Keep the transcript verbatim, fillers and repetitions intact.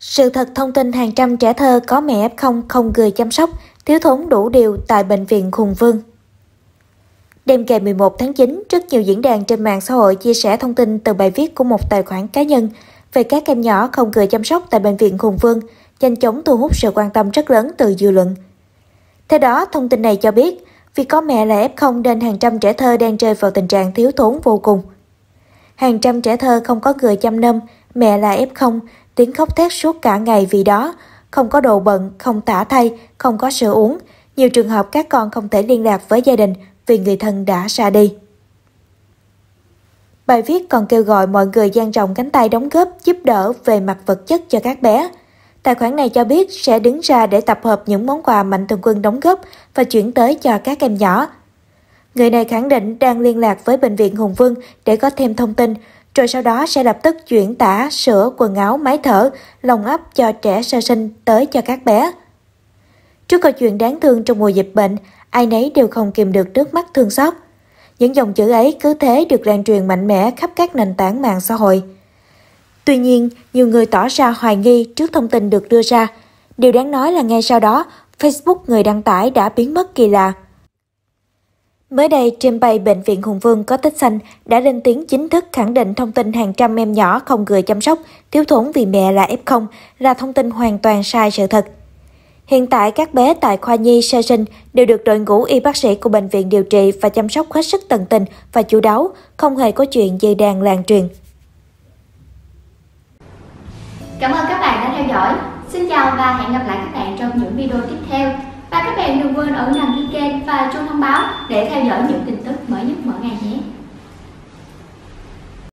Sự thật thông tin hàng trăm trẻ thơ có mẹ ép không không người chăm sóc, thiếu thốn đủ điều tại Bệnh viện Hùng Vương. Đêm ngày mười một tháng chín, rất nhiều diễn đàn trên mạng xã hội chia sẻ thông tin từ bài viết của một tài khoản cá nhân về các em nhỏ không người chăm sóc tại Bệnh viện Hùng Vương, nhanh chóng thu hút sự quan tâm rất lớn từ dư luận. Theo đó, thông tin này cho biết, vì có mẹ là ép không nên hàng trăm trẻ thơ đang rơi vào tình trạng thiếu thốn vô cùng. Hàng trăm trẻ thơ không có người chăm nom, mẹ là ép không, tiếng khóc thét suốt cả ngày vì đó, không có đồ bận, không tã thay, không có sữa uống. Nhiều trường hợp các con không thể liên lạc với gia đình vì người thân đã ra đi. Bài viết còn kêu gọi mọi người dang rộng cánh tay đóng góp giúp đỡ về mặt vật chất cho các bé. Tài khoản này cho biết sẽ đứng ra để tập hợp những món quà Mạnh Thường Quân đóng góp và chuyển tới cho các em nhỏ. Người này khẳng định đang liên lạc với Bệnh viện Hùng Vương để có thêm thông tin, rồi sau đó sẽ lập tức chuyển tả, sữa, quần áo, máy thở, lồng ấp cho trẻ sơ sinh tới cho các bé. Trước câu chuyện đáng thương trong mùa dịch bệnh, ai nấy đều không kìm được nước mắt thương xót. Những dòng chữ ấy cứ thế được lan truyền mạnh mẽ khắp các nền tảng mạng xã hội. Tuy nhiên, nhiều người tỏ ra hoài nghi trước thông tin được đưa ra. Điều đáng nói là ngay sau đó, Facebook người đăng tải đã biến mất kỳ lạ. Mới đây, trên page Bệnh viện Hùng Vương có tích xanh đã lên tiếng chính thức khẳng định thông tin hàng trăm em nhỏ không người chăm sóc, thiếu thốn vì mẹ là ép không là thông tin hoàn toàn sai sự thật. Hiện tại, các bé tại khoa nhi sơ sinh đều được đội ngũ y bác sĩ của bệnh viện điều trị và chăm sóc hết sức tận tình và chu đáo, không hề có chuyện dây đàn lan truyền. Cảm ơn các bạn đã theo dõi. Xin chào và hẹn gặp lại các bạn trong những video tiếp theo. Và các bạn đừng quên ấn đăng ký kênh và chuông thông báo để theo dõi những tin tức mới nhất mỗi ngày nhé.